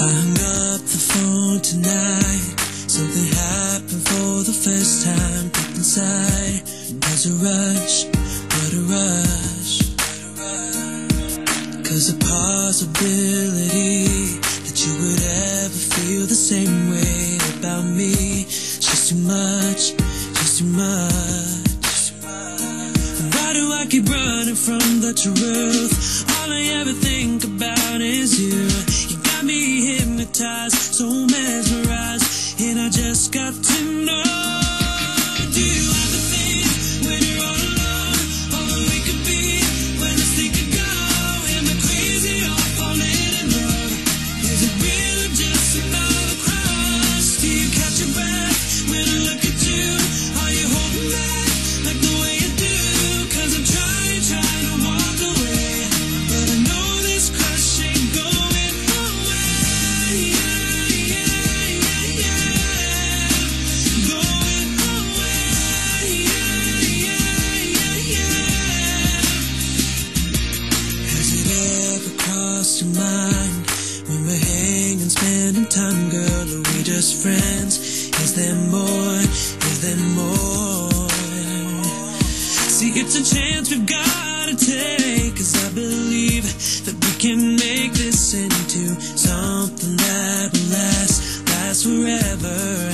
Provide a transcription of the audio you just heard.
I hung up the phone tonight. Something happened for the first time deep inside. There's a rush, what a rush. Cause the possibility that you would ever feel the same way about me, it's just too much, just too much. Why do I keep running from the truth? All I ever think about is you. You got me hypnotized, so mesmerized, and I just got to know. Do you ever think when you're all alone, all that we could be, where this thing could go? Am I crazy or falling in love? Is it real or just another crush? Do you catch your breath when I look at you? Are you holding back like the way you do? Cause I'm trying to walk away, but I know this crush ain't going away. Going away. Has it ever crossed your mind when we're hanging, spending time, girl? Are we just friends? Is there more? Is there more? See, it's a chance we've gotta take, cause I believe that we can make this into something that will last forever.